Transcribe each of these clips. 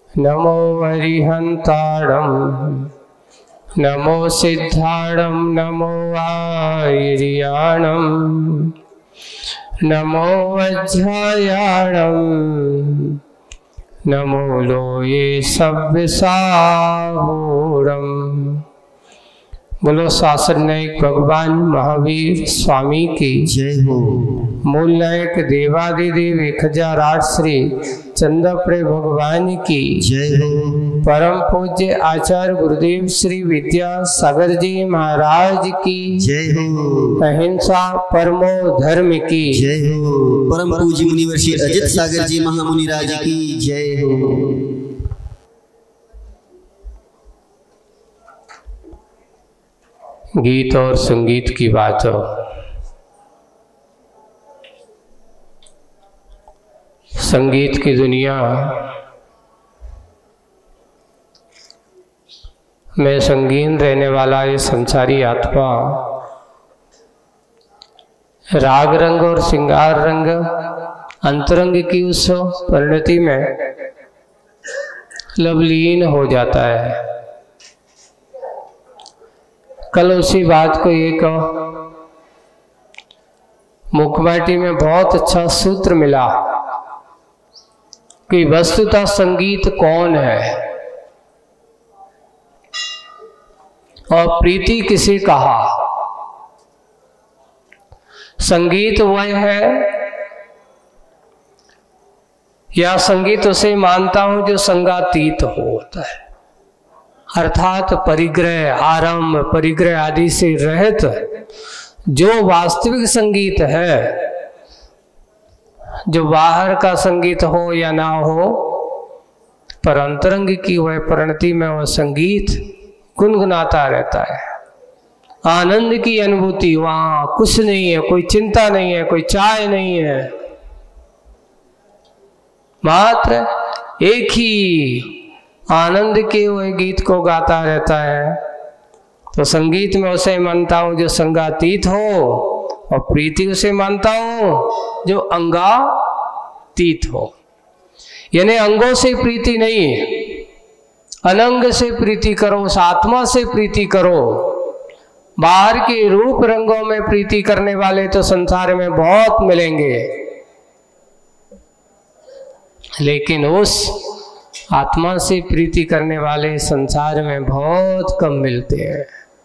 नमो अरिहंताणं नमो सिद्धाणं नमो आयर्याणं नमो वज्रायाणं नमो लोये सव्यसाहूरम्। बोलो शासन नायक भगवान महावीर स्वामी की जय हो। मूल नायक देवादिदेव 1008 श्री चंद्रप्रे भगवान की जय हो। परम पूज्य आचार्य गुरुदेव श्री विद्यासागर जी महाराज की जय हो। अहिंसा परमो धर्म की जय हो। परम पूज्य मुनिवर श्री अजित सागर जी महामुनि राज की जय हो। गीत और संगीत की बात हो, संगीत की दुनिया में संगीन रहने वाला ये संसारी आत्मा राग रंग और श्रृंगार रंग अंतरंग की उस परिणति में लवलीन हो जाता है। कल उसी बात को एक मुखबाटी में बहुत अच्छा सूत्र मिला कि वस्तुतः संगीत कौन है और प्रीति किसे कहा। संगीत वह है या संगीत उसे मानता हूं जो संगातीत होता है, अर्थात परिग्रह आरंभ परिग्रह आदि से रहित जो वास्तविक संगीत है, जो बाहर का संगीत हो या ना हो, पर अंतरंग की वह परिणति में वह संगीत गुनगुनाता रहता है। आनंद की अनुभूति, वहां कुछ नहीं है, कोई चिंता नहीं है, कोई चाय नहीं है, मात्र एक ही आनंद के वह गीत को गाता रहता है। तो संगीत में उसे मानता हूं जो संगातीत हो और प्रीति उसे मानता हूं जो अंगातीत हो। यानी अंगों से प्रीति नहीं, अनंग से प्रीति करो, उस आत्मा से प्रीति करो। बाहर के रूप रंगों में प्रीति करने वाले तो संसार में बहुत मिलेंगे, लेकिन उस आत्मा से प्रीति करने वाले संसार में बहुत कम मिलते हैं।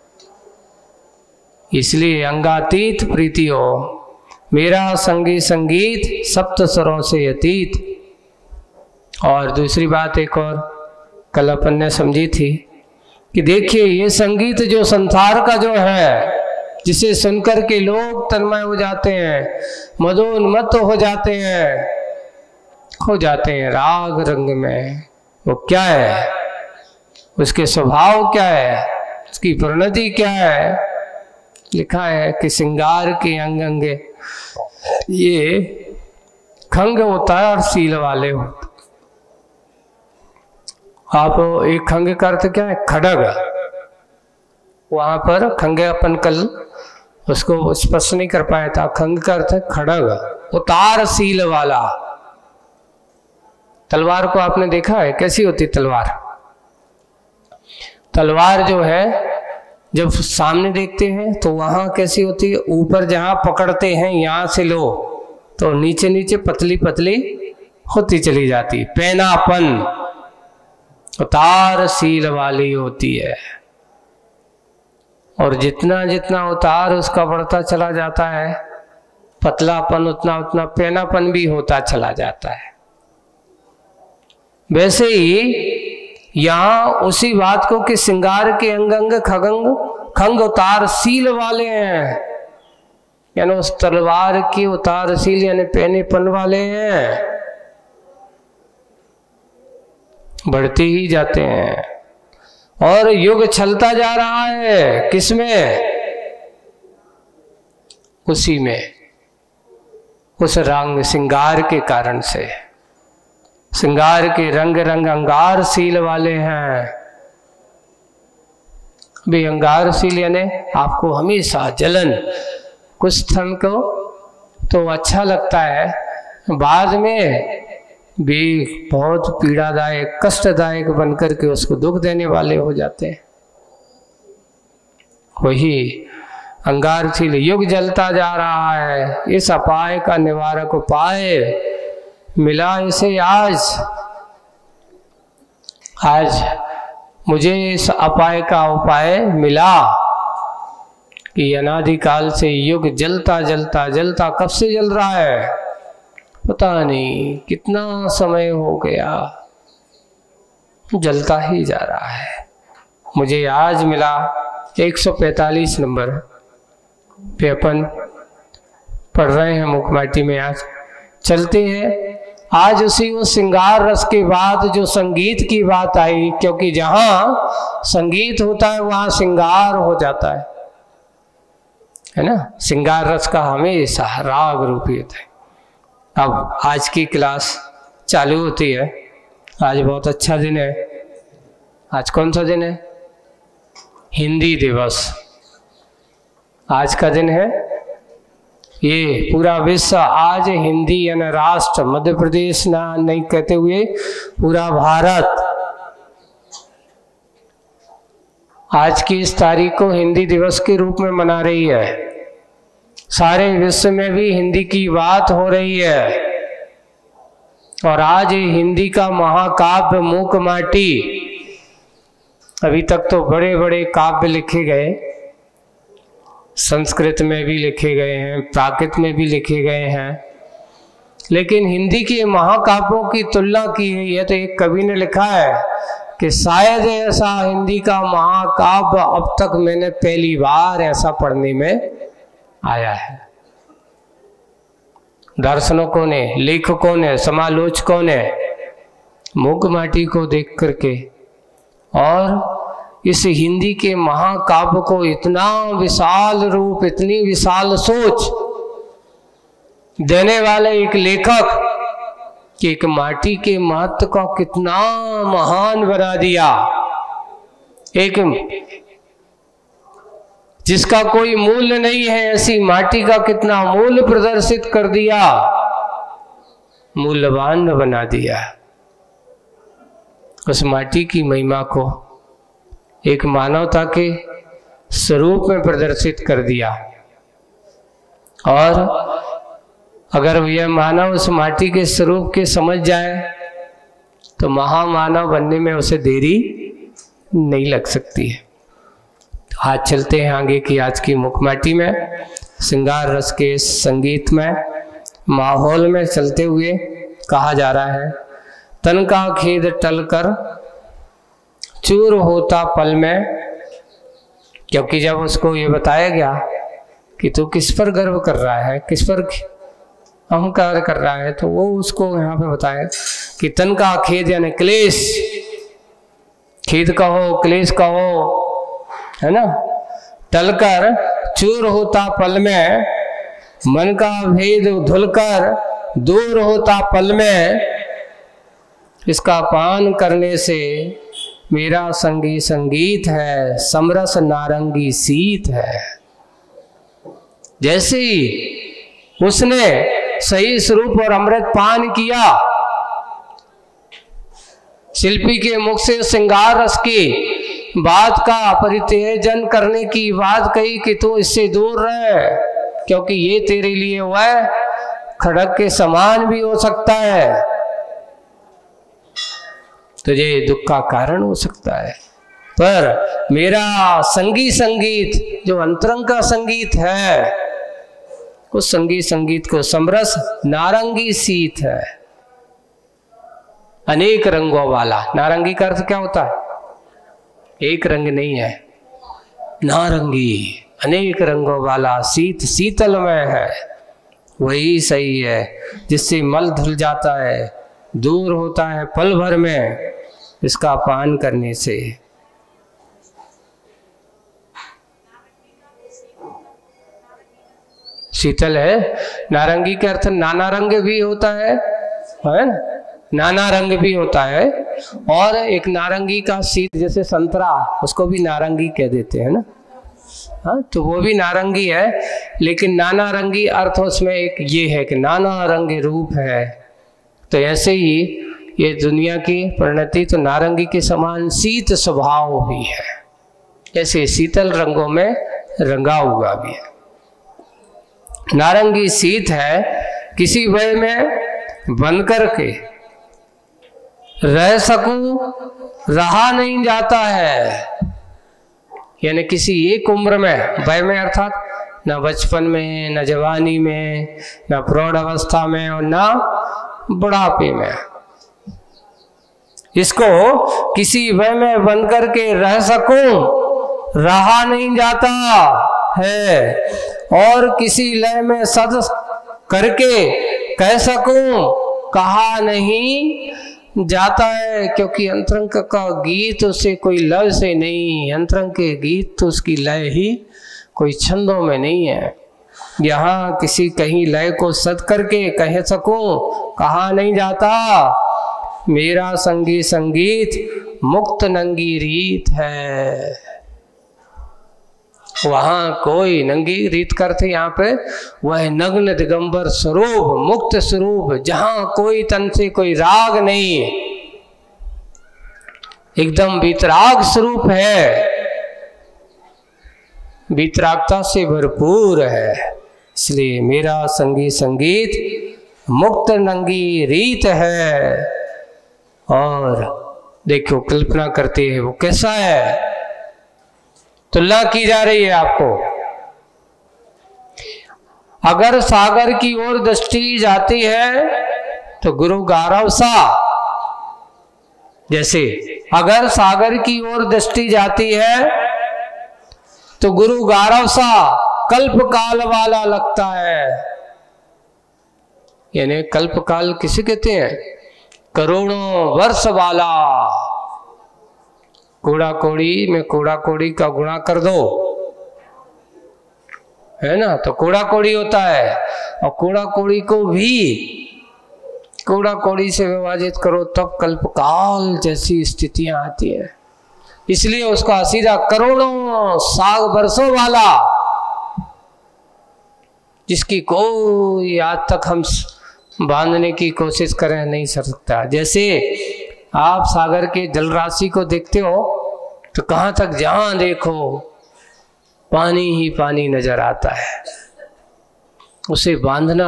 इसलिए अंगातीत प्रीति हो, मेरा संगी संगीत सप्त स्वरों से अतीत। और दूसरी बात एक और कल अपन ने समझी थी कि देखिए ये संगीत जो संसार का जो है, जिसे सुनकर के लोग तन्मय हो जाते हैं, मदोन्मत्त हो जाते हैं, खो जाते हैं राग रंग में, वो क्या है, उसके स्वभाव क्या है, उसकी परिणति क्या है। लिखा है कि श्रृंगार के अंग अंगे ये खंग होता है और सील वाले होते। आप एक खंग का अर्थ क्या है, खड़ग। वहां पर खंग अपन कल उसको स्पष्ट नहीं कर पाया था। खंग का अर्थ है खड़ग, उतार सील वाला। तलवार को आपने देखा है कैसी होती तलवार? तलवार जो है जब सामने देखते हैं तो वहां कैसी होती है, ऊपर जहां पकड़ते हैं यहां से लो तो नीचे नीचे पतली पतली होती चली जाती, पैनापन उतार सील वाली होती है। और जितना जितना उतार उसका बढ़ता चला जाता है, पतलापन उतना उतना पैनापन भी होता चला जाता है। वैसे ही यहां उसी बात को कि श्रृंगार के अंग अंग खंग उतार सील वाले हैं, यानी उस तलवार की उतार सील यानी पैनेपन वाले हैं, बढ़ते ही जाते हैं। और युग चलता जा रहा है किसमें? उसी में, उस रंग श्रृंगार के कारण से। श्रृंगार के रंग रंग अंगारशील वाले हैं। भी अंगारशील यानी आपको हमेशा जलन, कुछ क्षण को तो अच्छा लगता है, बाद में भी बहुत पीड़ादायक कष्टदायक बनकर के उसको दुख देने वाले हो जाते हैं। वही अंगारथिल युग जलता जा रहा है, इस अपाय का निवारक उपाय मिला इसे आज मुझे इस अपाय का उपाय मिला कि अनादिकाल से युग जलता जलता जलता, कब से जल रहा है पता नहीं, कितना समय हो गया, जलता ही जा रहा है। मुझे आज मिला 145 नंबर पे अपन पढ़ रहे हैं मुखमाटी में। आज चलते हैं, आज उसी वो श्रृंगार रस के बाद जो संगीत की बात आई, क्योंकि जहाँ संगीत होता है वहाँ श्रृंगार हो जाता है ना। श्रृंगार रस का हमेशा राग रूपित है। अब आज की क्लास चालू होती है। आज बहुत अच्छा दिन है। आज कौन सा दिन है? हिंदी दिवस आज का दिन है। ये पूरा विश्व आज हिंदी यानी राष्ट्र, मध्य प्रदेश ना नहीं कहते हुए पूरा भारत आज की इस तारीख को हिंदी दिवस के रूप में मना रही है। सारे विश्व में भी हिंदी की बात हो रही है। और आज हिंदी का महाकाव्य मुखमाटी, अभी तक तो बड़े बड़े काव्य लिखे गए, संस्कृत में भी लिखे गए हैं, प्राकृत में भी लिखे गए हैं, लेकिन हिंदी के महाकाव्यों की तुलना की गई है तो एक कवि ने लिखा है कि शायद ऐसा हिंदी का महाकाव्य अब तक मैंने पहली बार ऐसा पढ़ने में आया है। दार्शनिकों ने, लेखकों ने, समालोचकों ने मुखमाटी को देख करके और इस हिंदी के महाकाव्य को इतना विशाल रूप, इतनी विशाल सोच देने वाले एक लेखक कि एक माटी के महत्व को कितना महान बना दिया। एक जिसका कोई मूल्य नहीं है, ऐसी माटी का कितना मूल्य प्रदर्शित कर दिया, मूल्यवान बना दिया। उस माटी की महिमा को एक मानवता के स्वरूप में प्रदर्शित कर दिया। और अगर यह मानव उस माटी के स्वरूप के समझ जाए तो महामानव बनने में उसे देरी नहीं लग सकती है। तो आज चलते हैं आगे की आज की मुखमाटी में, श्रृंगार रस के संगीत में माहौल में चलते हुए कहा जा रहा है, तन का खेद टल कर चूर होता पल में। क्योंकि जब उसको ये बताया गया कि तू किस पर गर्व कर रहा है, किस पर अहंकार कर रहा है, तो वो उसको यहाँ पे बताया कि तन का खेद यानी क्लेश, खेद कहो, क्लेश कहो, है ना, टलकर चूर होता पल में, मन का भेद धुलकर दूर होता पल में, इसका पान करने से मेरा संगी संगीत है, समरस नारंगी सीत है। जैसे ही उसने सही स्वरूप और अमृत पान किया, शिल्पी के मुख से श्रृंगार रस की बात का परित्यजन करने की बात कही कि तू इससे दूर रहे, क्योंकि ये तेरे लिए वह खड़क के समान भी हो सकता है, तुझे दुख का कारण हो सकता है। पर मेरा संगी संगीत जो अंतरंग का संगीत है, उस संगी संगीत को समरस नारंगी सीत है, अनेक रंगों वाला। नारंगी का अर्थ क्या होता है? एक रंग नहीं है, नारंगी, अनेक रंगों वाला, शीत शीतलमय है। वही सही है जिससे मल धुल जाता है, दूर होता है पल भर में इसका पान करने से। शीतल है। नारंगी के अर्थ नाना रंग भी होता है ना, नाना रंग भी होता है। और एक नारंगी का शीत, जैसे संतरा, उसको भी नारंगी कह देते हैं ना, हाँ, तो वो भी नारंगी है। लेकिन नाना रंगी अर्थ उसमें एक ये है कि नाना रंग रूप है। तो ऐसे ही ये दुनिया की परिणति तो नारंगी के समान शीत स्वभाव भी है, ऐसे शीतल रंगों में रंगा हुआ भी है। नारंगी शीत है, किसी वय में बन करके रह सकूं, रहा नहीं जाता है। यानी किसी एक उम्र में, वय में अर्थात न बचपन में, न जवानी में, न प्रौढ़ अवस्था में और न बुढ़ापे में, इसको किसी वय में बन करके रह सकूं, रहा नहीं जाता है, और किसी लय में सद करके कह सकूं, कहा नहीं जाता है। क्योंकि अंतरंग का गीत उसे कोई लय से नहीं, अंतरंग के गीत तो उसकी लय ही कोई छंदों में नहीं है। यहाँ किसी कहीं लय को सद करके कह सकूं, कहा नहीं जाता। मेरा संगी संगीत मुक्त नंगी रीत है। वहां कोई नंगी रीत करते, यहाँ पे वह नग्न दिगंबर स्वरूप, मुक्त स्वरूप, जहां कोई तन से कोई राग नहीं, एकदम वीतराग स्वरूप है, वीतरागता से भरपूर है। इसलिए मेरा संगी संगीत मुक्त नंगी रीत है। और देखो कल्पना करते हैं वो कैसा है, तुलना की जा रही है आपको। अगर सागर की ओर दृष्टि जाती है तो गुरु गारव सा, जैसे अगर सागर की ओर दृष्टि जाती है तो गुरु गारव सा कल्प काल वाला लगता है। यानी कल्प काल किसे कहते हैं? करोड़ों वर्ष वाला। कूड़ा कोड़ी में कूड़ा कोड़ी का गुणा कर दो, है ना, तो कूड़ा कोड़ी होता है। और कूड़ा कोड़ी को भी कूड़ा कोड़ी से विभाजित करो तब कल्पकाल जैसी स्थितियां आती है। इसलिए उसका सीधा करोड़ों साल वर्षों वाला, जिसकी कोई आज तक हम बांधने की कोशिश करें नहीं कर सकता। जैसे आप सागर के जल राशि को देखते हो तो कहां तक जहां देखो पानी ही पानी नजर आता है। उसे बांधना,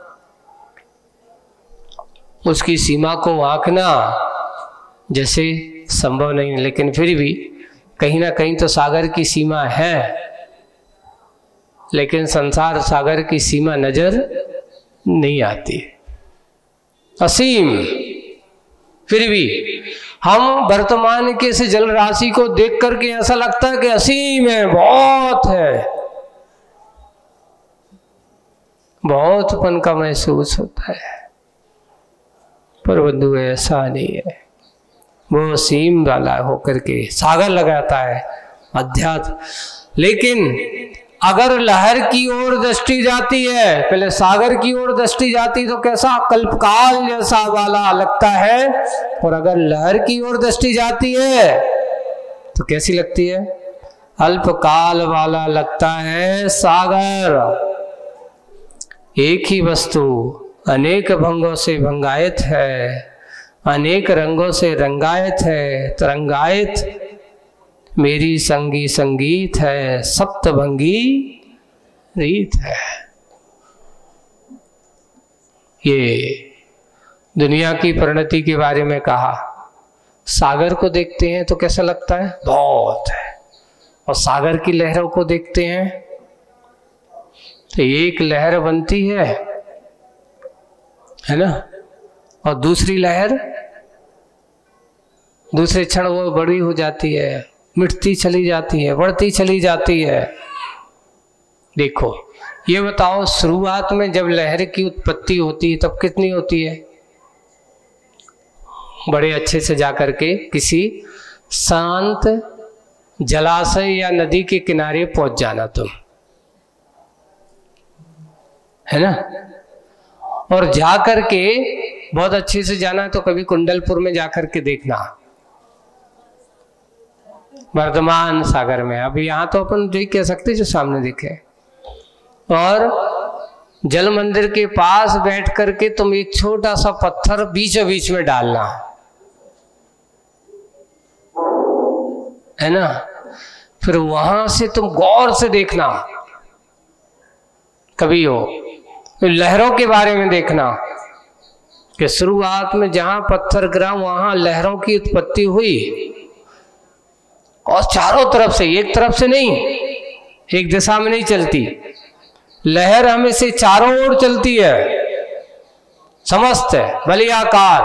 उसकी सीमा को आंकना जैसे संभव नहीं, लेकिन फिर भी कहीं ना कहीं तो सागर की सीमा है। लेकिन संसार सागर की सीमा नजर नहीं आती, असीम। फिर भी हम वर्तमान के इस जल राशि को देख करके ऐसा लगता है कि असीम है, बहुत है, बहुतपन का महसूस होता है। पर बंधु ऐसा नहीं है, वो असीम वाला होकर के सागर लगाता है अध्यात्म। लेकिन अगर लहर की ओर दृष्टि जाती है, पहले सागर की ओर दृष्टि जाती तो कैसा कल्पकाल जैसा वाला लगता है, और अगर लहर की ओर दृष्टि जाती है तो कैसी लगती है? अल्पकाल वाला लगता है सागर। एक ही वस्तु अनेक भंगों से भंगायत है, अनेक रंगों से रंगायत है, तरंगायत मेरी संगी संगीत है, सप्तभंगी रीत है। ये दुनिया की परिणति के बारे में कहा। सागर को देखते हैं तो कैसा लगता है? बहुत है। और सागर की लहरों को देखते हैं तो एक लहर बनती है ना, और दूसरी लहर दूसरे क्षण वो बड़ी हो जाती है, मिटती चली जाती है, बढ़ती चली जाती है। देखो ये बताओ, शुरुआत में जब लहर की उत्पत्ति होती है तब कितनी होती है? बड़े अच्छे से जाकर के किसी शांत जलाशय या नदी के किनारे पहुंच जाना तुम, है ना, और जाकर के बहुत अच्छे से जाना तो कभी कुंडलपुर में जाकर के देखना, वर्धमान सागर में। अभी यहाँ तो अपन देख कह सकते जो सामने दिखे। और जल मंदिर के पास बैठ करके तुम एक छोटा सा पत्थर बीचों बीच में डालना है ना, फिर वहां से तुम गौर से देखना, कभी हो लहरों के बारे में देखना कि शुरुआत में जहां पत्थर गिरा वहां लहरों की उत्पत्ति हुई, और चारों तरफ से, एक तरफ से नहीं, एक दिशा में नहीं चलती लहर, हमें से चारों ओर चलती है, समस्त है, वलयाकार।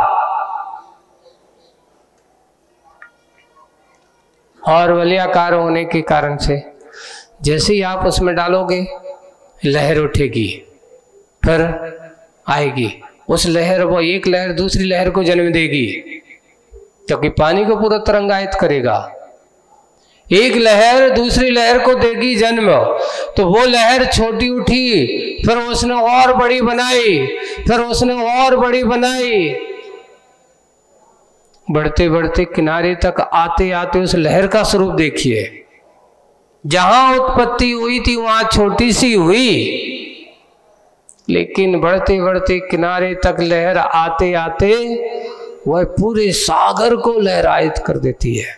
और वलयाकार होने के कारण से जैसे ही आप उसमें डालोगे लहर उठेगी, फिर आएगी, उस लहर, वो एक लहर दूसरी लहर को जन्म देगी, क्योंकि पानी को पूरा तरंगायित करेगा। एक लहर दूसरी लहर को देगी जन्म, तो वो लहर छोटी उठी, फिर उसने और बड़ी बनाई, फिर उसने और बड़ी बनाई, बढ़ते बढ़ते किनारे तक आते आते उस लहर का स्वरूप देखिए, जहां उत्पत्ति हुई थी वहां छोटी सी हुई, लेकिन बढ़ते बढ़ते किनारे तक लहर आते आते वह पूरे सागर को लहरायित कर देती है,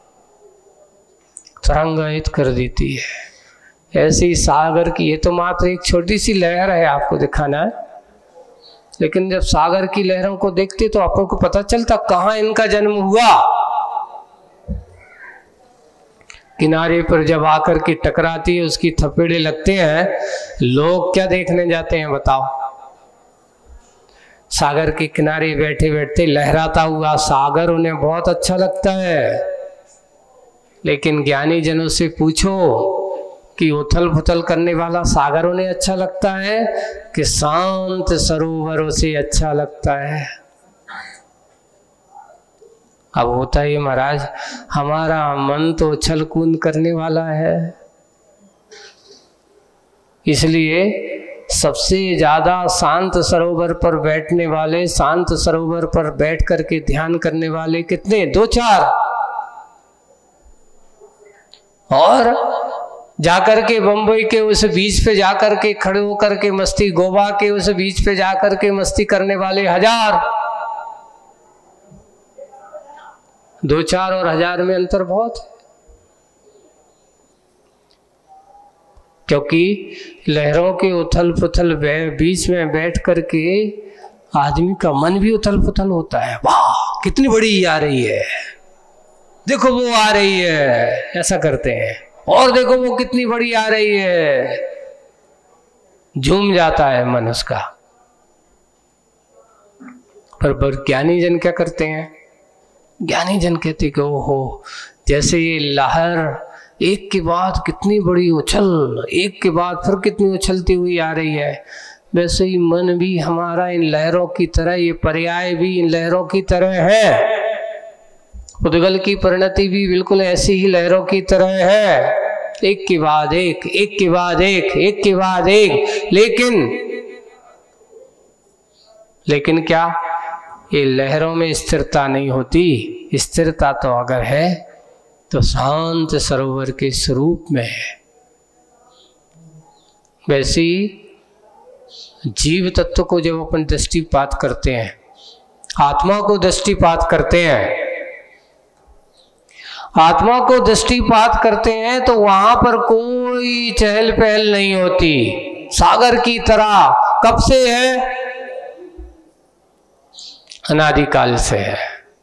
तरंगायित कर देती है। ऐसी सागर की, ये तो मात्र एक छोटी सी लहर है, आपको दिखाना है, लेकिन जब सागर की लहरों को देखते तो आपको पता चलता कहाँ इनका जन्म हुआ। किनारे पर जब आकर के टकराती है, उसकी थपेड़े लगते हैं, लोग क्या देखने जाते हैं बताओ? सागर के किनारे बैठे बैठे लहराता हुआ सागर उन्हें बहुत अच्छा लगता है, लेकिन ज्ञानी जनों से पूछो कि उथल पुथल करने वाला सागर उन्हें अच्छा लगता है कि शांत सरोवर उसे अच्छा लगता है? अब होता है महाराज, हमारा मन तो उछल कूद करने वाला है, इसलिए सबसे ज्यादा शांत सरोवर पर बैठने वाले, शांत सरोवर पर बैठ करके ध्यान करने वाले कितने? 2-4। और जाकर के बम्बई के उस बीच पे जाकर के खड़े होकर के मस्ती, गोवा के उस बीच पे जाकर के मस्ती करने वाले 1000। 2-4 और 1000 में अंतर बहुत है, क्योंकि लहरों के उथल पुथल बीच में बैठ करके आदमी का मन भी उथल पुथल होता है। वाह कितनी बड़ी आ रही है, देखो वो आ रही है, ऐसा करते हैं, और देखो वो कितनी बड़ी आ रही है, झूम जाता है मन उसका। पर ज्ञानी जन क्या करते हैं? ज्ञानी जन कहते कि ओहो, जैसे ये लहर एक के बाद कितनी बड़ी उछल, एक के बाद फिर कितनी उछलती हुई आ रही है, वैसे ही मन भी हमारा इन लहरों की तरह, ये पर्याय भी इन लहरों की तरह है। उद्गल की परिणति भी बिल्कुल ऐसी ही लहरों की तरह है, एक के बाद एक, एक के बाद एक, एक के बाद एक। लेकिन क्या ये लहरों में स्थिरता नहीं होती? स्थिरता तो अगर है तो शांत सरोवर के स्वरूप में है। वैसे ही जीव तत्व को जब अपन दृष्टिपात करते हैं, आत्मा को दृष्टिपात करते हैं, आत्मा को दृष्टिपात करते हैं तो वहां पर कोई चहल पहल नहीं होती, सागर की तरह। कब से है? अनादिकाल से है।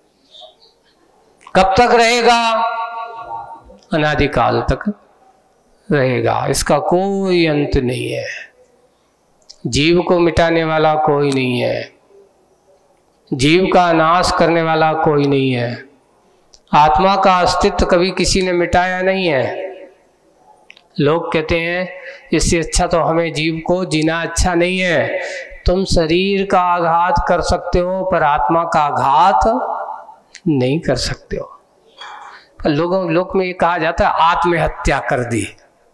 कब तक रहेगा? अनादिकाल तक रहेगा, इसका कोई अंत नहीं है। जीव को मिटाने वाला कोई नहीं है, जीव का नाश करने वाला कोई नहीं है। आत्मा का अस्तित्व कभी किसी ने मिटाया नहीं है। लोग कहते हैं इससे अच्छा तो हमें जीव को जीना अच्छा नहीं है। तुम शरीर का आघात कर सकते हो पर आत्मा का आघात नहीं कर सकते हो। लोग में ये कहा जाता है आत्महत्या कर दी।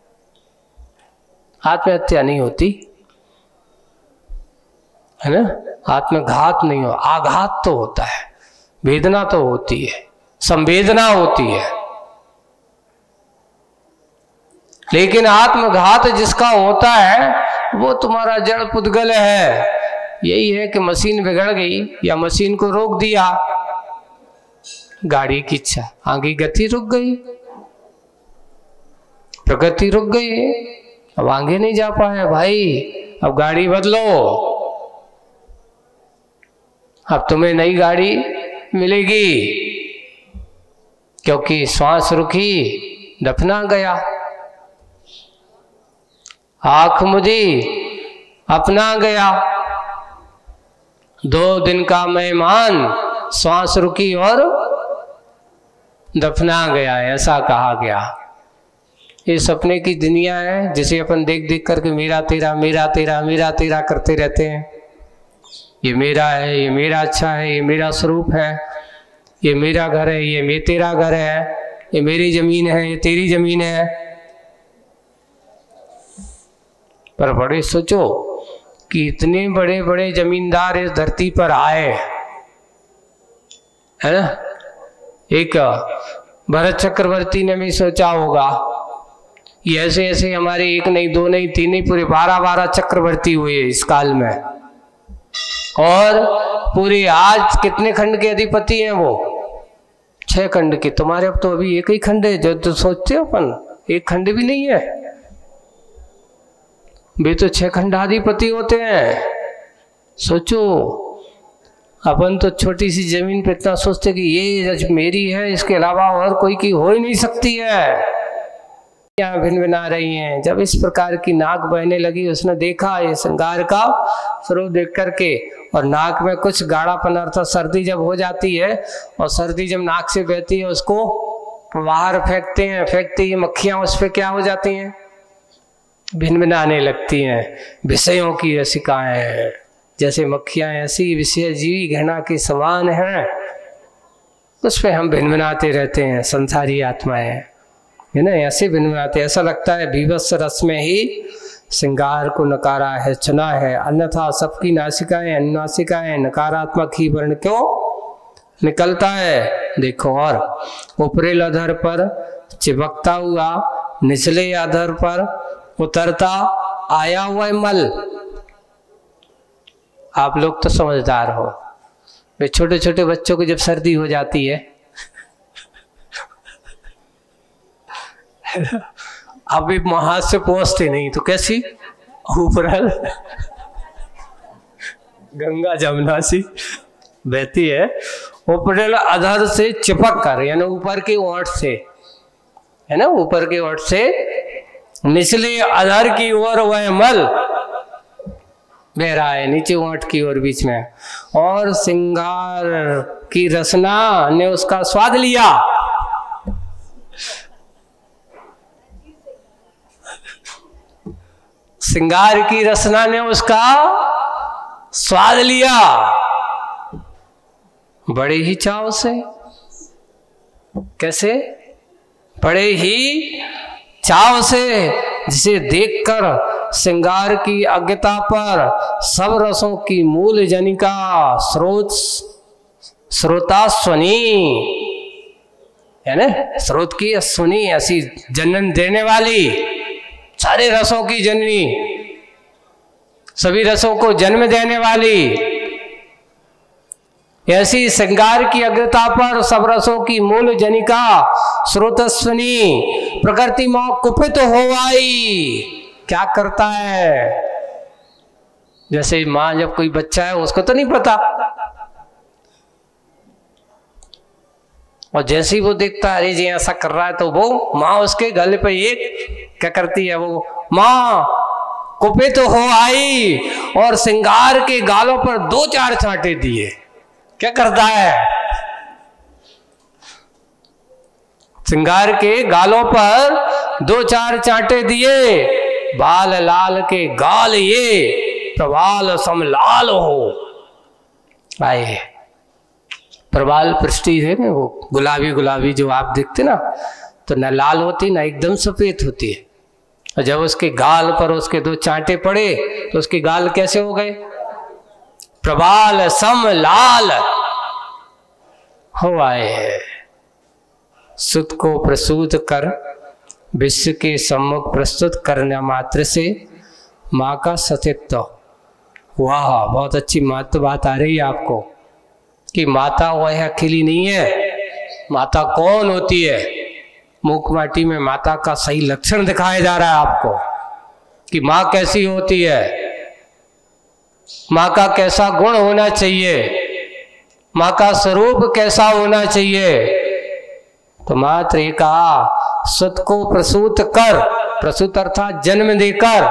आत्महत्या नहीं होती है ना, आत्मघात नहीं हो, आघात तो होता है, वेदना तो होती है, संवेदना होती है, लेकिन आत्मघात जिसका होता है वो तुम्हारा जड़ पुद्गल है। यही है कि मशीन बिगड़ गई या मशीन को रोक दिया, गाड़ी की इच्छा, आगे गति रुक गई, प्रगति रुक गई, अब आगे नहीं जा पाए भाई, अब गाड़ी बदलो, अब तुम्हें नई गाड़ी मिलेगी, क्योंकि श्वास रुकी, दफना गया, आंख मुदी, अपना गया, 2 दिन का मेहमान, श्वास रुकी और दफना गया, ऐसा कहा गया। ये सपने की दुनिया है जिसे अपन देख देख करके मेरा तेरा मेरा तेरा मेरा तेरा करते रहते हैं। ये मेरा है, ये मेरा अच्छा है, ये मेरा स्वरूप है, ये मेरा घर है, ये तेरा घर है, ये मेरी जमीन है, ये तेरी जमीन है। पर बड़े सोचो कि इतने बड़े बड़े जमींदार इस धरती पर आए, है ना। एक भरत चक्रवर्ती ने भी सोचा होगा, ये ऐसे ऐसे हमारे 1 नहीं 2 नहीं 3 नहीं पूरे 12 चक्रवर्ती हुए इस काल में, और पूरे आज कितने खंड के अधिपति हैं वो? 6 खंड के। तुम्हारे अब तो अभी 1 ही खंड है, जो तो सोचते हो अपन 1 खंड भी नहीं है, वे तो 6 खंडाधिपति होते हैं। सोचो, अपन तो छोटी सी जमीन पे इतना सोचते कि ये मेरी है, इसके अलावा और कोई की हो ही नहीं सकती है। यहाँ भिन भिना रही हैं। जब इस प्रकार की नाक बहने लगी, उसने देखा ये श्रृंगार का स्वरूप देख करके, और नाक में कुछ गाढ़ापन अर्थात सर्दी जब हो जाती है, और सर्दी जब नाक से बहती है उसको बाहर फेंकते हैं, फेंकते ही मक्खियां उस पर क्या हो जाती हैं? भिनभिनाने लगती हैं। विषयों की रसिकाएं, जैसे मक्खियां ऐसी विषय जीवी घृणा के समान हैं, उस पर हम भिनभिनाते रहते हैं। संसारी आत्माएं है ना, ऐसे भिनभिनाते, ऐसा लगता है भीभत्स रस में ही श्रृंगार को नकारा है, चुना है, अन्यथा सबकी नासिकाएं अनुनासिकाएं, नकारात्मक ही वर्ण क्यों निकलता है। देखो, और ऊपरी अधर पर चिपकता हुआ, निचले अधर पर उतरता आया हुआ मल। आप लोग तो समझदार हो, वे छोटे छोटे बच्चों को जब सर्दी हो जाती है अब भी हाथ से पहुंचते नहीं तो कैसी ऊपर गंगा जमुना सी बहती है, ऊपर अधर से चिपक कर, यानी ऊपर के ओंठ से, है ना, ऊपर के ओंठ से निचले अधर की ओर वह मल बह रहा है, नीचे ओंठ की ओर बीच में, और श्रृंगार की रसना ने उसका स्वाद लिया। श्रृंगार की रसना ने उसका स्वाद लिया, बड़े ही चाव से। कैसे? बड़े ही चाव से, जिसे देखकर श्रृंगार की अज्ञता पर सब रसों की मूल जनिका स्रोता स्वनी, है ना, स्रोत की स्वनी, ऐसी जन्म देने वाली, सारे रसों की जननी, सभी रसों को जन्म देने वाली, ऐसी श्रृंगार की अग्रता पर सब रसों की मूल जनिका स्रोतस्विनी प्रकृति मोह कुपित हो आई। क्या करता है? जैसे माँ जब कोई बच्चा है उसको तो नहीं पता, और जैसे ही वो देखता है अरे जी ऐसा कर रहा है, तो वो माँ उसके गले पे एक क्या करती है, वो माँ कुपित हो आई और श्रृंगार के गालों पर 2-4 चांटे दिए। क्या करता है? श्रृंगार के गालों पर 2-4 चांटे दिए। बाल लाल के गाल ये प्रवाल समलाल हो आए। प्रवाल पृष्टि है ना, वो गुलाबी गुलाबी जो आप देखते ना, तो न लाल होती ना एकदम सफेद होती है, और जब उसके गाल पर उसके 2 चांटे पड़े तो उसके गाल कैसे हो गए? प्रवाल सम लाल हो आए हैं। सुत को प्रसूत कर विश्व के सम्मुख प्रस्तुत करने मात्र से माँ का सतीत्व। वाह, बहुत अच्छी बात आ रही है आपको कि माता वह अकेली नहीं है। माता कौन होती है? मूक माटी में माता का सही लक्षण दिखाया जा रहा है आपको कि माँ कैसी होती है, माँ का कैसा गुण होना चाहिए, माँ का स्वरूप कैसा होना चाहिए। तो मात्र ये कहा, सुत को प्रसूत कर, प्रसूत अर्थात जन्म देकर,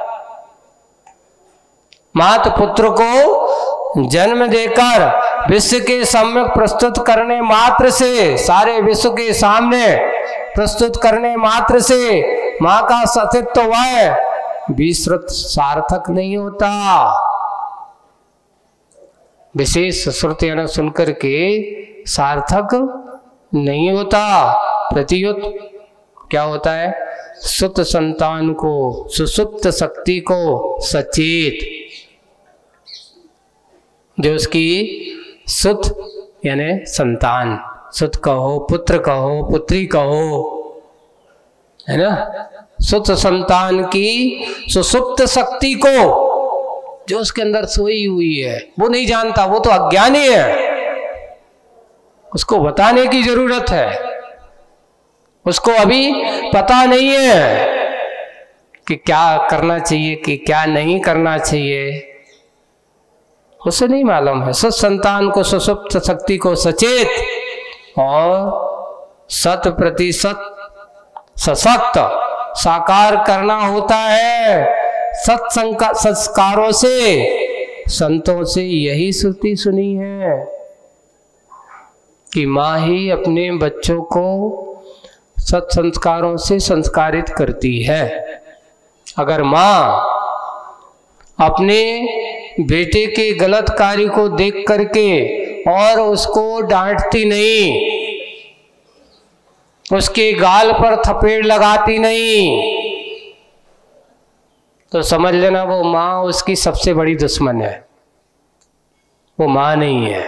मात पुत्र को जन्म देकर विश्व के सम्यक प्रस्तुत करने मात्र से, सारे विश्व के सामने प्रस्तुत करने मात्र से माँ का सतीत्व वह विश्रुत सार्थक नहीं होता। विशेष श्रुतियां सुनकर के सार्थक नहीं होता। प्रत्युत क्या होता है? सुत संतान को, सुसुप्त शक्ति को सचेत, जो उसकी सुत यानी संतान, सुत कहो, पुत्र कहो, पुत्री कहो, है ना, सुत संतान की सुसुप्त शक्ति को, जो उसके अंदर सोई हुई है, वो नहीं जानता, वो तो अज्ञानी है। उसको बताने की जरूरत है, उसको अभी पता नहीं है कि क्या करना चाहिए कि क्या नहीं करना चाहिए, उसे नहीं मालूम है। सत संतान को, सुसुप्त शक्ति को सचेत और 100% सशक्त साकार करना होता है संस्कारों से। संतों से यही श्रुति सुनी है कि माँ ही अपने बच्चों को सत्संस्कारों से संस्कारित करती है। अगर माँ अपने बेटे के गलत कार्य को देख करके और उसको डांटती नहीं, उसके गाल पर थपेड़ लगाती नहीं, तो समझ लेना वो माँ उसकी सबसे बड़ी दुश्मन है, वो माँ नहीं है।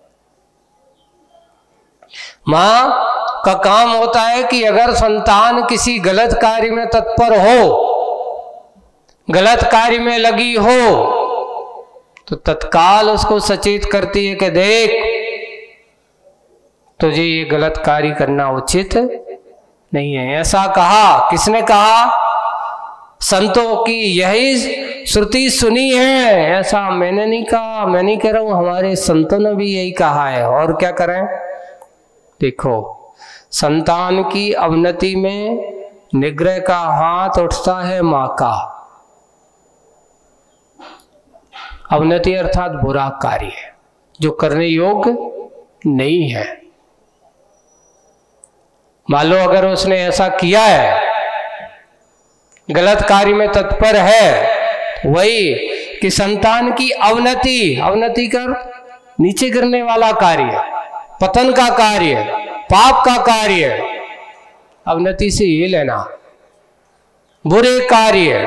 माँ का काम होता है कि अगर संतान किसी गलत कार्य में तत्पर हो, गलत कार्य में लगी हो, तो तत्काल उसको सचेत करती है कि देख, तुझे ये गलत कार्य करना उचित नहीं है। ऐसा कहा, किसने कहा? संतों की यही श्रुति सुनी है, ऐसा मैंने नहीं कहा, मैं नहीं कह रहा हूं, हमारे संतों ने भी यही कहा है। और क्या करें? देखो, संतान की अवनति में निग्रह का हाथ उठता है माँ का। अवनति अर्थात बुरा कार्य जो करने योग्य नहीं है। मान लो अगर उसने ऐसा किया है, गलत कार्य में तत्पर है, वही कि संतान की अवनति, अवनति कर नीचे गिरने वाला कार्य, पतन का कार्य, पाप का कार्य, अवनति से ये लेना, बुरे कार्य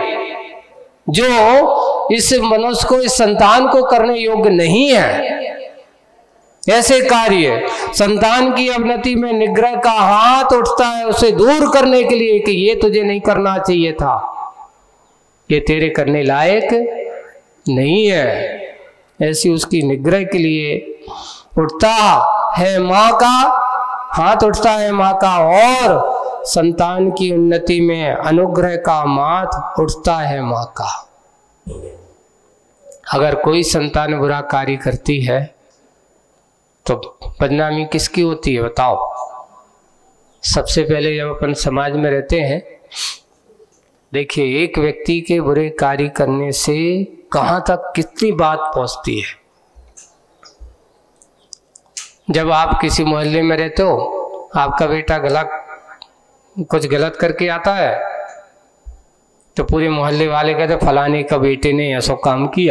जो इस मनुष्य को, इस संतान को करने योग्य नहीं है, ऐसे कार्य संतान की अवनति में निग्रह का हाथ उठता है उसे दूर करने के लिए कि ये तुझे नहीं करना चाहिए था, ये तेरे करने लायक नहीं है। ऐसी उसकी निग्रह के लिए उठता है माँ का हाथ, उठता है माँ का, और संतान की उन्नति में अनुग्रह का माथ उठता है माँ का। अगर कोई संतान बुरा कार्य करती है तो बदनामी किसकी होती है बताओ? सबसे पहले जब अपन समाज में रहते हैं, देखिए एक व्यक्ति के बुरे कार्य करने से कहाँ तक कितनी बात पहुंचती है। जब आप किसी मोहल्ले में रहते हो, आपका बेटा कुछ गलत करके आता है तो पूरे मोहल्ले वाले कहते फलाने का बेटे ने ऐसा काम किया,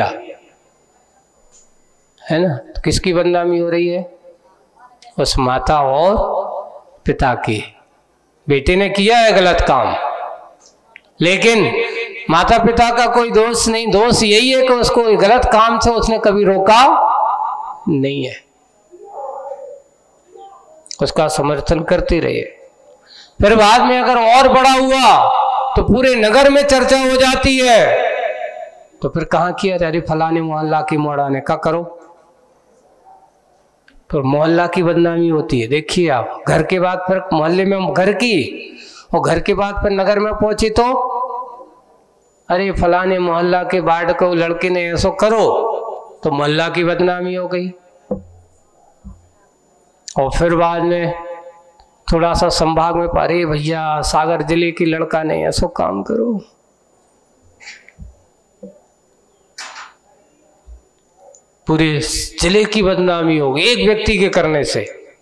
है ना? तो किसकी बदनामी हो रही है? उस माता और पिता की। बेटे ने किया है गलत काम, लेकिन माता पिता का कोई दोष नहीं। दोष यही है कि उसको गलत काम से उसने कभी रोका नहीं है, उसका समर्थन करते रहे। फिर बाद में अगर और बड़ा हुआ तो पूरे नगर में चर्चा हो जाती है तो फिर कहाँ किया? अरे फलाने मोहल्ला की मोड़ा ने क्या करो, तो मोहल्ला की बदनामी होती है। देखिए आप, घर के बाद फिर मोहल्ले में घर की, और घर के बाद फिर नगर में पहुंचे तो अरे फलाने मोहल्ला के वार्ड को लड़के ने ऐसा करो, तो मोहल्ला की बदनामी हो गई। और फिर बाद में थोड़ा सा संभाग में पारे भैया सागर जिले की लड़का ने ऐसा काम करो, पूरे जिले की बदनामी होगी एक व्यक्ति के करने से,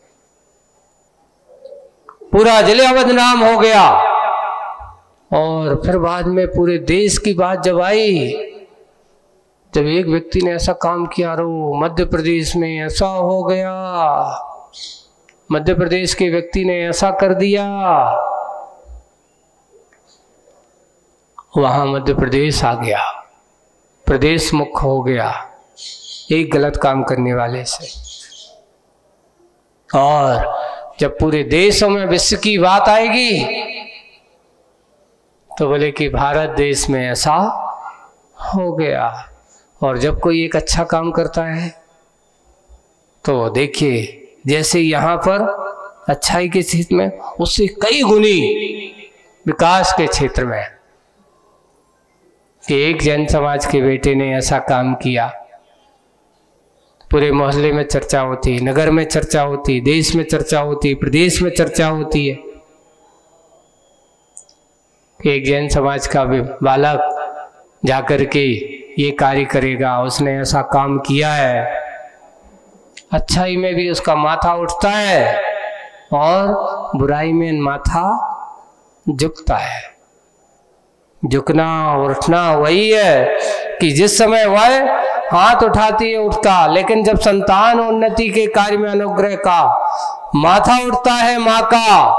पूरा जिला बदनाम हो गया। और फिर बाद में पूरे देश की बात जब आई, जब एक व्यक्ति ने ऐसा काम किया, रो मध्य प्रदेश में ऐसा हो गया, मध्य प्रदेश के व्यक्ति ने ऐसा कर दिया, वहां मध्य प्रदेश आ गया, प्रदेश मुक्त हो गया एक गलत काम करने वाले से। और जब पूरे देशों में विश्व की बात आएगी तो बोले कि भारत देश में ऐसा हो गया। और जब कोई एक अच्छा काम करता है तो देखिए, जैसे यहाँ पर अच्छाई के क्षेत्र में, उससे कई गुनी विकास के क्षेत्र में, कि एक जैन समाज के बेटे ने ऐसा काम किया, पूरे मोहल्ले में चर्चा होती, नगर में चर्चा होती, देश में चर्चा होती, प्रदेश में चर्चा होती है। एक जैन समाज का बालक जाकर के ये कार्य करेगा, उसने ऐसा काम किया है, अच्छाई में भी उसका माथा उठता है और बुराई में माथा झुकता है। झुकना और उठना वही है कि जिस समय वह हाथ उठाती है उठता, लेकिन जब संतान उन्नति के कार्य में अनुग्रह का माथा उठता है माँ का।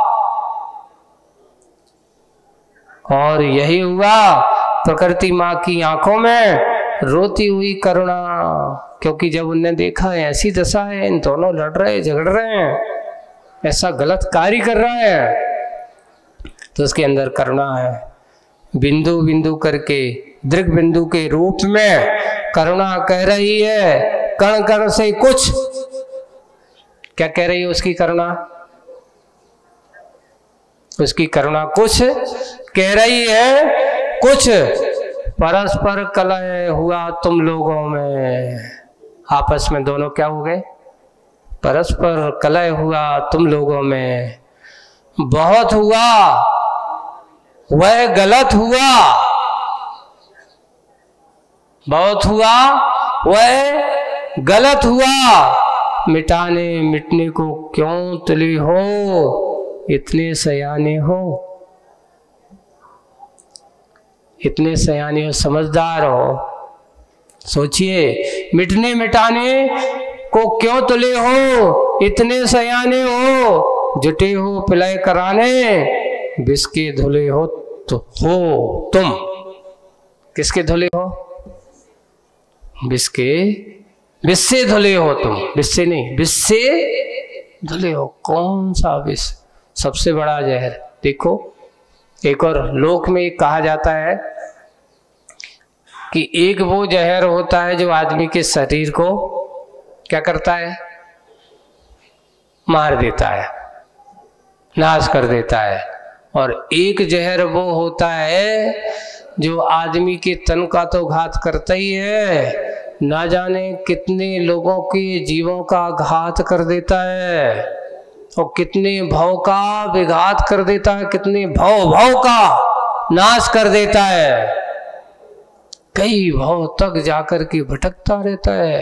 और यही हुआ प्रकृति माँ की आंखों में रोती हुई करुणा, क्योंकि जब उनने देखा है ऐसी दशा है, इन दोनों लड़ रहे झगड़ रहे हैं, ऐसा गलत कार्य कर रहा है, तो उसके अंदर करुणा है। बिंदु बिंदु करके दृग बिंदु के रूप में करुणा कह रही है, कण कण से कुछ, क्या कह रही है उसकी करुणा? उसकी करुणा कुछ कह रही है, कुछ परस्पर कलह हुआ तुम लोगों में। आपस में दोनों क्या हो गए? परस्पर कलह हुआ तुम लोगों में, बहुत हुआ वह गलत हुआ, बहुत हुआ वह गलत हुआ, मिटाने मिटने को क्यों तुले हो, इतने सयाने हो, इतने सयाने हो, समझदार हो। सोचिए, मिटने मिटाने को क्यों तुले हो, इतने सयाने हो, जुटे हो पिलाए कराने, बिस्के धुले हो तो हो तुम। किसके धुले हो? बिस्के, बिस्से धुले हो तुम, बिस्से नहीं, बिस्से धुले हो। कौन सा विष? सबसे बड़ा जहर। देखो, एक और लोक में कहा जाता है कि एक वो जहर होता है जो आदमी के शरीर को क्या करता है? मार देता है, नाश कर देता है। और एक जहर वो होता है जो आदमी के तन का तो घात करता ही है, ना जाने कितने लोगों के जीवों का घात कर देता है, और कितने भव का विघात कर देता है, कितने भव का नाश कर देता है, कई भव तक जाकर के भटकता रहता है।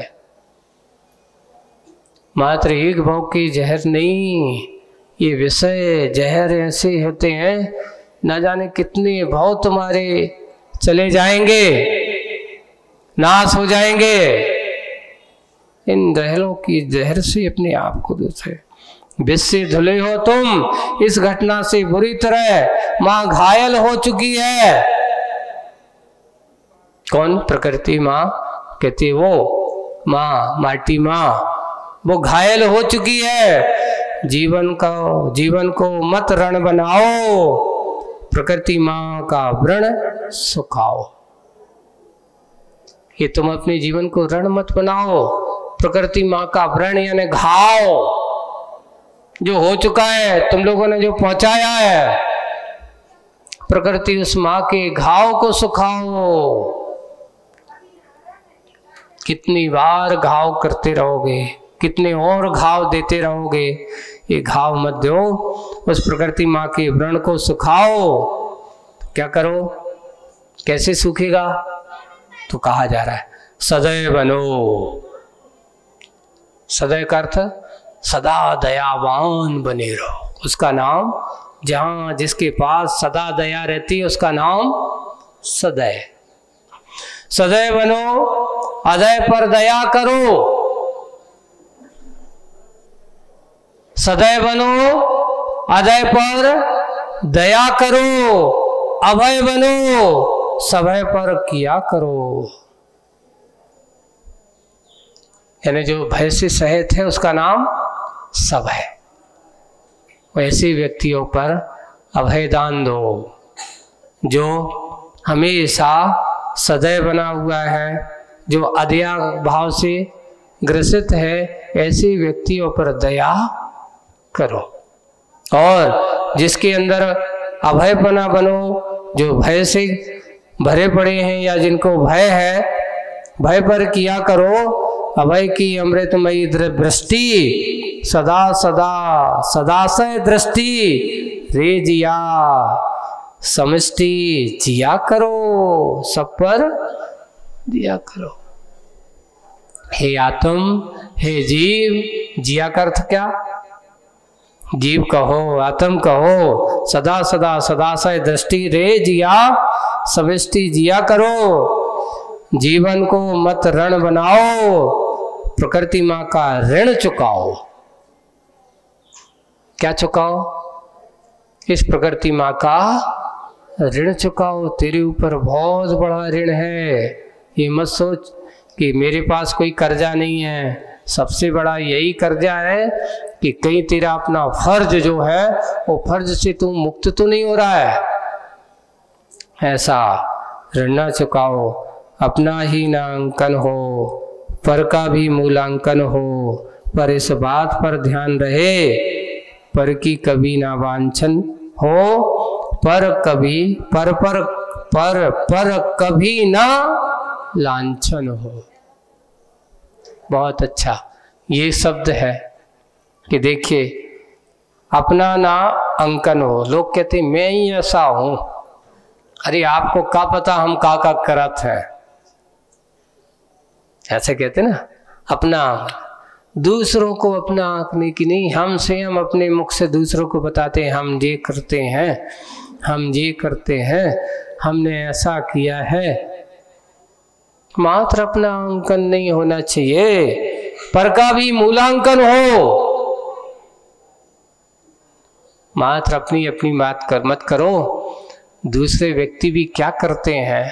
मात्र एक भव की जहर नहीं, ये विषय जहर ऐसे होते हैं, ना जाने कितने भव तुम्हारे चले जाएंगे, नाश हो जाएंगे। इन जहरों की जहर से अपने आप को दूसरे विष से धुले हो तुम। इस घटना से बुरी तरह माँ घायल हो चुकी है। कौन? प्रकृति माँ कहती है, वो माँ, माटी माँ, वो घायल हो चुकी है। जीवन को मत रण बनाओ, प्रकृति माँ का व्रण सुखाओ। कि तुम अपने जीवन को रण मत बनाओ। प्रकृति माँ का व्रण यानी घाव जो हो चुका है, तुम लोगों ने जो पहुंचाया है, प्रकृति उस माँ के घाव को सुखाओ। कितनी बार घाव करते रहोगे, कितने और घाव देते रहोगे, ये घाव मत दो। उस प्रकृति माँ के व्रण को सुखाओ। क्या करो, कैसे सूखेगा? तो कहा जा रहा है सदैव बनो। सदैव का अर्थ सदा दयावान बने रहो। उसका नाम, जहां जिसके पास सदा दया रहती है उसका नाम सदैव। सदैव बनो, अदय पर दया करो। सदैव बनो, अदय पर दया करो। अभय बनो, सभय पर किया करो। यानी जो भय से सहित है उसका नाम सभय। वैसे व्यक्तियों पर अभय दान दो जो हमेशा सदैव बना हुआ है, जो अदया भाव से ग्रसित है। ऐसे व्यक्तियों पर दया करो। और जिसके अंदर अभय बनो, जो भय से भरे पड़े हैं या जिनको भय है, भय पर किया करो। अभय की अमृतमयी दृष्टि, सदा सदा सदाशय दृष्टि रे जिया, समष्टि जिया करो, सब पर दिया करो। हे आत्म, हे जीव, जिया का अर्थ क्या? जीव कहो, आत्म कहो, सदा सदा सदाशय दृष्टि रे जिया, समष्टि जिया करो। जीवन को मत ऋण बनाओ, प्रकृति माँ का ऋण चुकाओ। क्या चुकाओ? इस प्रकृति माँ का ऋण चुकाओ। तेरे ऊपर बहुत बड़ा ऋण है। ये मत सोच कि मेरे पास कोई कर्जा नहीं है। सबसे बड़ा यही कर्जा है कि कहीं तेरा अपना फर्ज जो है वो फर्ज से तू मुक्त तो नहीं हो रहा है। ऐसा ऋण न चुकाओ। अपना ही नामांकन हो, पर का भी मूल्यांकन हो। पर इस बात पर ध्यान रहे, पर की कभी ना वांछन हो, पर कभी ना लांछन हो। बहुत अच्छा ये शब्द है कि देखिए, अपना ना अंकन हो। लोग कहते मैं ही ऐसा हूं। अरे आपको क्या पता हम का करत हैं, ऐसे कहते ना। अपना दूसरों को अपना आंकने की नहीं, हम स्वयं अपने मुख से दूसरों को बताते हैं हम ये करते हैं, हम ये करते हैं, हमने ऐसा किया है। मात्र अपना अंकन नहीं होना चाहिए, पर का भी मूल्यांकन हो। मात्र अपनी अपनी बात मत करो। दूसरे व्यक्ति भी क्या करते हैं।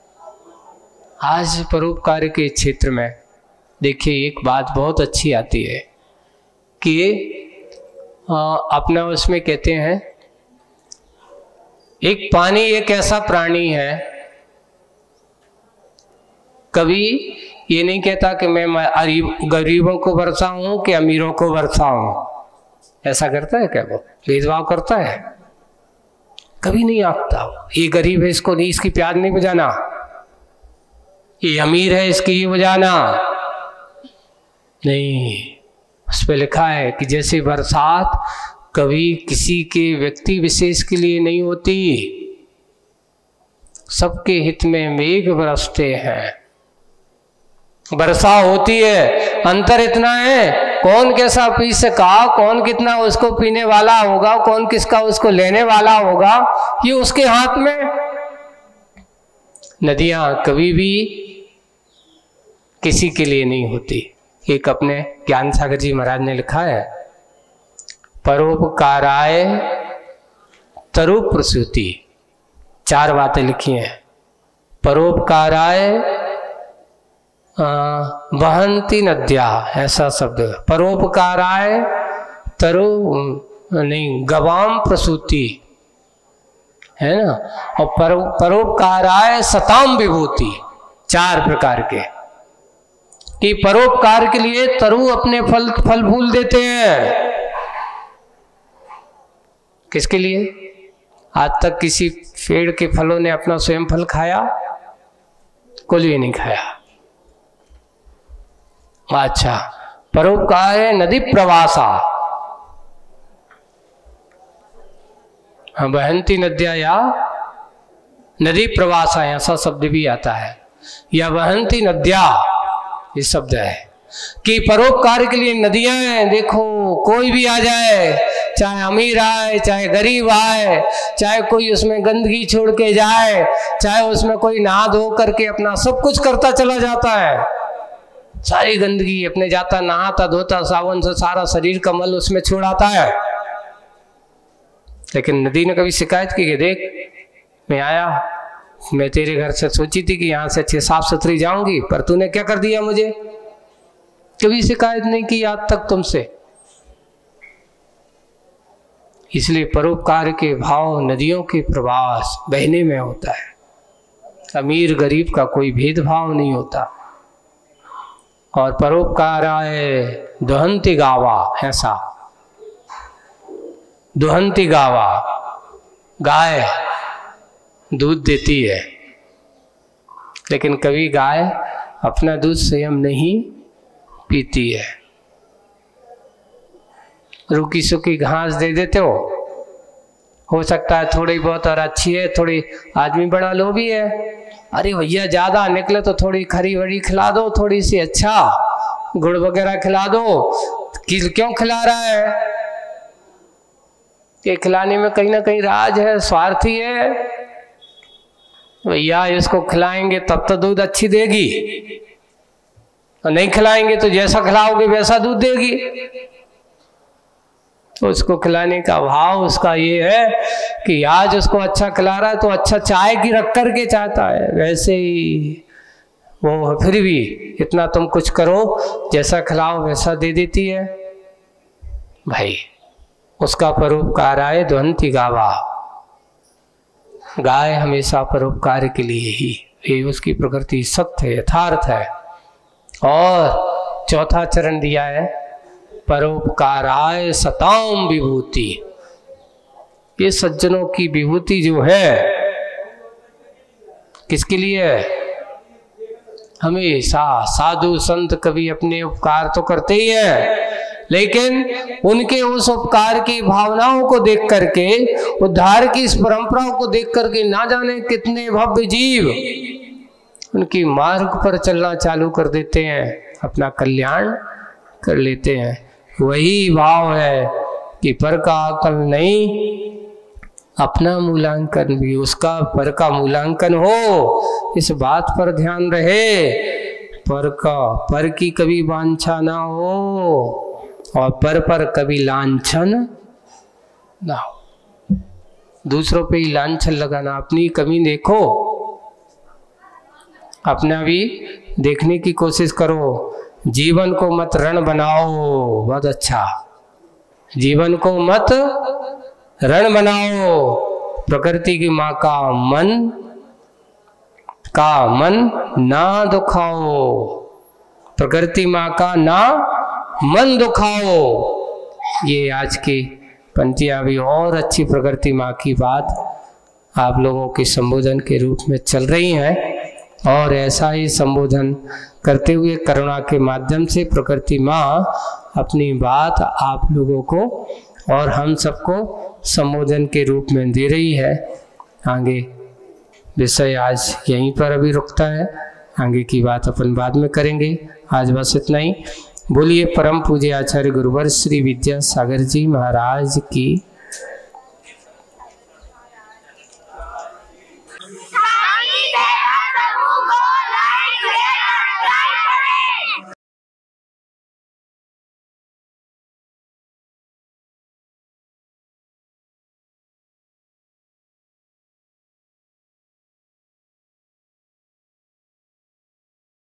आज परोपकार के क्षेत्र में देखिए एक बात बहुत अच्छी आती है कि अपना उसमें कहते हैं, एक पानी एक ऐसा प्राणी है, कभी ये नहीं कहता कि मैं गरीबों को बरसाऊं कि अमीरों को बरसाऊं। ऐसा करता है क्या? वो भेदभाव करता है? कभी नहीं आंकता। ये गरीब है इसको नहीं, इसकी प्याज नहीं बजाना, ये अमीर है इसकी ये बजाना नहीं। उस पर लिखा है कि जैसे बरसात कभी किसी के व्यक्ति विशेष के लिए नहीं होती, सबके हित में मेघ बरसते हैं। वर्षा होती है, अंतर इतना है कौन कैसा पी सका, कौन कितना उसको पीने वाला होगा, कौन किसका उसको लेने वाला होगा, ये उसके हाथ में। नदियां कभी भी किसी के लिए नहीं होती। एक अपने ज्ञान सागर जी महाराज ने लिखा है, परोपकाराय तरु प्रसूति। 4 बातें लिखी हैं। परोपकाराय बहंती नद्या, ऐसा शब्द। परोपकाराय तरु नहीं, गवाम प्रसूति है ना। और परोपकाराय सताम विभूति, 4 प्रकार के, कि परोपकार के लिए तरु अपने फल फूल देते हैं। किसके लिए? आज तक किसी पेड़ के फलों ने अपना स्वयं फल खाया? कुछ भी नहीं खाया। अच्छा, परोपकार है नदी प्रवासा, बहंती नद्या या नदी प्रवासा, ऐसा शब्द भी आता है, या बहंती नद्या ये शब्द है कि परोपकार के लिए नदियां हैं। देखो कोई भी आ जाए, चाहे अमीर आए चाहे गरीब आए, चाहे कोई उसमें गंदगी छोड़ के जाए, चाहे उसमें कोई नहा धो करके अपना सब कुछ करता चला जाता है, सारी गंदगी अपने जाता नहाता धोता साबुन से सारा शरीर का मल उसमें छोड़ाता है, लेकिन नदी ने कभी शिकायत की कि देख मैं आया, मैं तेरे घर से सोची थी कि यहाँ से अच्छे साफ सुथरी जाऊंगी, पर तूने क्या कर दिया मुझे? कभी शिकायत नहीं की आज तक तुमसे। इसलिए परोपकार के भाव नदियों के प्रवास बहने में होता है। अमीर गरीब का कोई भेदभाव नहीं होता। और परोपकार आए दुहंती गावा, ऐसा दुहंती गावा, गाय दूध देती है, लेकिन कभी गाय अपना दूध स्वयं नहीं पीती है। रूखी सूखी घास दे देते हो सकता है थोड़ी बहुत और अच्छी है, थोड़ी आदमी बड़ा लोभी है, अरे भैया ज्यादा निकले तो थोड़ी खरी वरी खिला दो, थोड़ी सी अच्छा गुड़ वगैरह खिला दो। क्यों खिला रहा है? ये खिलाने में कहीं ना कहीं राज है, स्वार्थी है। भैया इसको खिलाएंगे तब तो दूध अच्छी देगी, और नहीं खिलाएंगे तो जैसा खिलाओगे वैसा दूध देगी। तो उसको खिलाने का भाव उसका ये है कि आज उसको अच्छा खिला रहा है तो अच्छा चाय की रख करके चाहता है, वैसे ही वो फिर भी इतना तुम कुछ करो, जैसा खिलाओ वैसा दे देती है। भाई उसका परोपकार आए दुहंती गावा, गाय हमेशा परोपकार के लिए ही, ये उसकी प्रकृति सत्य यथार्थ है। और चौथा चरण दिया है परोपकाराय सताम विभूति, ये सज्जनों की विभूति जो है किसके लिए है? हमेशा साधु संत कभी अपने उपकार तो करते ही हैं, लेकिन उनके उस उपकार की भावनाओं को देख करके, उद्धार की इस परंपराओं को देख करके ना जाने कितने भव्य जीव उनकी मार्ग पर चलना चालू कर देते हैं, अपना कल्याण कर लेते हैं। वही भाव है कि पर का अकल नहीं, अपना मूल्यांकन भी उसका पर का मूल्यांकन हो, इस बात पर ध्यान रहे। पर की कभी वांछा ना हो और पर कभी लांछन ना हो। दूसरों पे ही लांछन लगाना, अपनी कमी देखो, अपना भी देखने की कोशिश करो। जीवन को मत रण बनाओ, बहुत अच्छा, जीवन को मत रण बनाओ। प्रकृति की माँ का मन ना दुखाओ, प्रकृति माँ का ना मन दुखाओ। ये आज की पंक्तियाँ भी और अच्छी प्रकृति माँ की बात आप लोगों के संबोधन के रूप में चल रही हैं, और ऐसा ही संबोधन करते हुए करुणा के माध्यम से प्रकृति माँ अपनी बात आप लोगों को और हम सबको संबोधन के रूप में दे रही है। आगे विषय आज यहीं पर अभी रुकता है, आगे की बात अपन बाद में करेंगे। आज बस इतना ही। बोलिए परम पूज्य आचार्य गुरुवर श्री विद्यासागर जी महाराज की